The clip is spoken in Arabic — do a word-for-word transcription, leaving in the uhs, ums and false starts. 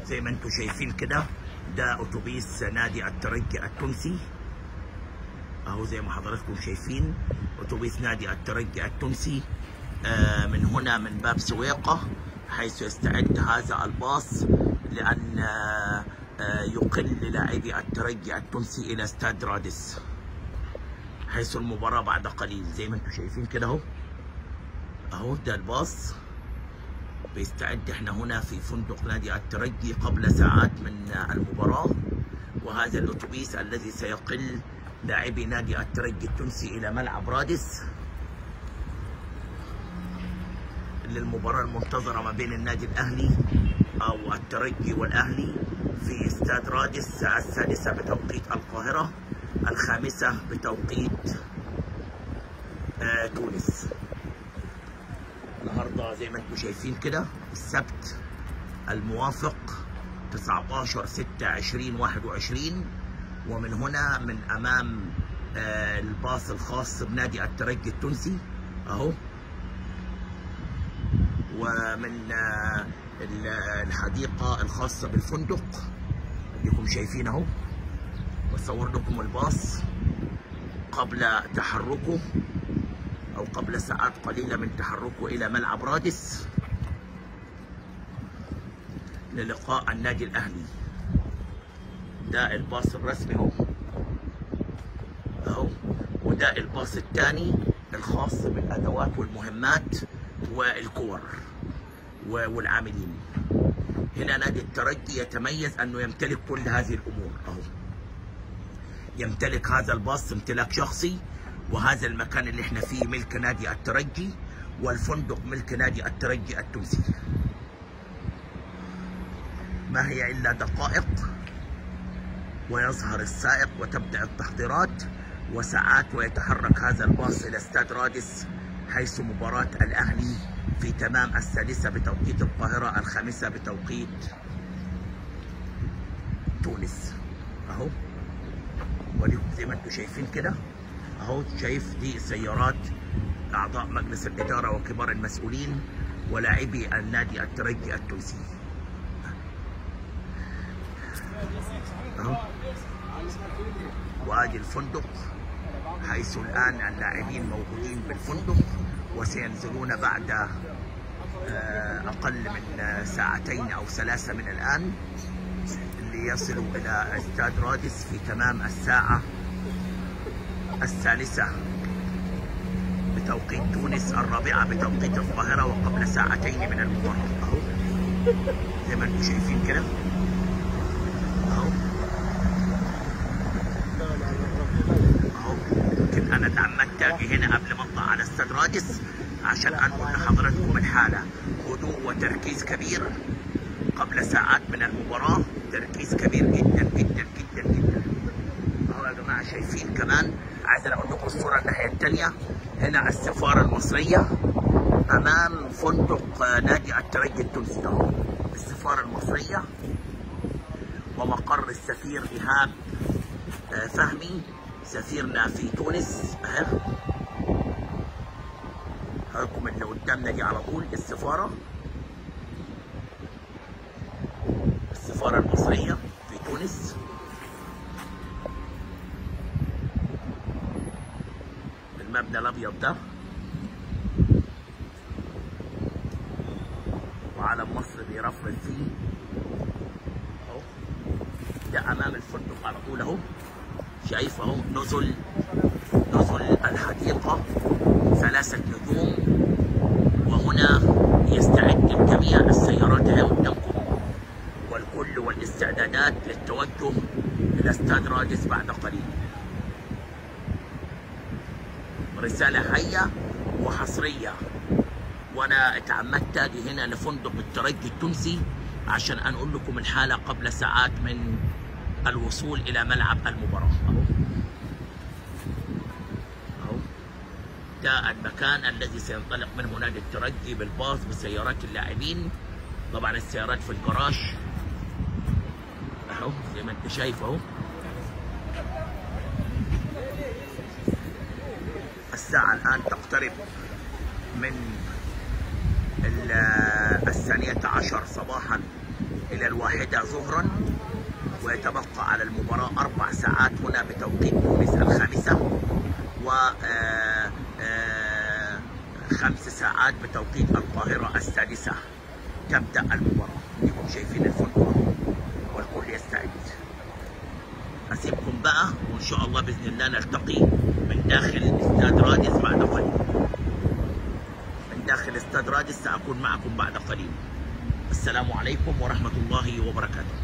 زي ما انتم شايفين كده ده اتوبيس نادي الترجي التونسي اهو، زي ما حضراتكم شايفين اتوبيس نادي الترجي التونسي آه من هنا من باب سويقة، حيث يستعد هذا الباص لأن آه آه يقل لاعبي الترجي التونسي إلى استاد رادس، حيث المباراة بعد قليل. زي ما انتم شايفين كده اهو اهو ده الباص بيستعد. احنا هنا في فندق نادي الترجي قبل ساعات من المباراة، وهذا الاتوبيس الذي سيقل لاعبي نادي الترجي التونسي الى ملعب رادس للمباراة المنتظرة ما بين النادي الاهلي او الترجي والاهلي في استاد رادس الساعة السادسة بتوقيت القاهرة، الخامسة بتوقيت آه تونس. النهارده زي ما انتم شايفين كده السبت الموافق تسعة عشر ستة ألفين وواحد وعشرين، ومن هنا من امام آه الباص الخاص بنادي الترجي التونسي اهو، ومن آه الحديقه الخاصه بالفندق الليكم شايفين اهو، بصور لكم الباص قبل تحركه او قبل ساعات قليله من تحركه الى ملعب رادس للقاء النادي الاهلي. ده الباص الرسمي اهو اهو، وده الباص الثاني الخاص بالادوات والمهمات والكور والعاملين. هنا نادي الترجي يتميز انه يمتلك كل هذه الامور اهو، يمتلك هذا الباص امتلاك شخصي، وهذا المكان اللي احنا فيه ملك نادي الترجي، والفندق ملك نادي الترجي التونسي. ما هي الا دقائق ويظهر السائق وتبدأ التحضيرات، وساعات ويتحرك هذا الباص الى استاد رادس، حيث مباراة الاهلي في تمام السادسة بتوقيت القاهرة، الخامسة بتوقيت تونس اهو. وليكم زي ما انتم شايفين كده اهو، شايف دي سيارات اعضاء مجلس الاداره وكبار المسؤولين ولاعبي النادي الترجي التونسي اهو. وادي الفندق، حيث الان اللاعبين موجودين بالفندق وسينزلون بعد اقل من ساعتين او ثلاثه من الان ليصلوا الى استاد رادس في تمام الساعه الثالثة بتوقيت تونس، الرابعة بتوقيت القاهرة، وقبل ساعتين من المباراة اهو، زي ما انتم شايفين كده اهو اهو. يمكن انا تعمدت اجي هنا قبل ما اطلع على استاد رادس عشان انقل لحضراتكم الحالة، هدوء وتركيز كبير قبل ساعات من المباراة، تركيز كبير جدا جدا جدا جدا اهو يا جماعة. شايفين كمان، عايز اقول لكم الصوره الناحيه الثانيه، هنا السفاره المصريه امام فندق نادي الترجي التونسي اهو، السفاره المصريه ومقر السفير ايهاب فهمي سفيرنا في تونس اهي. هاكم اللي قدامنا دي على طول السفاره السفاره المصريه في تونس. المبنى الابيض ده وعلم مصر بيرفرف فيه اهو، ده امام الفندق على طول اهو، شايف اهو نزل نزل الحديقه ثلاثه نجوم، وهنا يستعد الجميع، السيارات اهي قدامكم والكل والاستعدادات للتوجه الى استاد رادس بعد قليل. رسالة حية وحصرية، وانا اتعمدت اجي هنا لفندق الترجي التونسي عشان انقل لكم الحالة قبل ساعات من الوصول الى ملعب المباراة اهو اهو. ده المكان الذي سينطلق منه نادي الترجي بالباص بسيارات اللاعبين، طبعا السيارات في الجراج اهو زي ما انت شايف اهو. الساعة الآن تقترب من الثانية عشر صباحا إلى الواحدة ظهرا، ويتبقى على المباراة أربع ساعات هنا بتوقيت تونس الخامسة، و خمس ساعات بتوقيت القاهرة السادسة تبدأ المباراة. انتم شايفين الفندق والكل يستعد. أسيبكم بقى، وإن شاء الله بإذن الله نلتقي من داخل استاد رادس بعد قليل. من داخل استاد رادس سأكون معكم بعد قليل. السلام عليكم ورحمة الله وبركاته.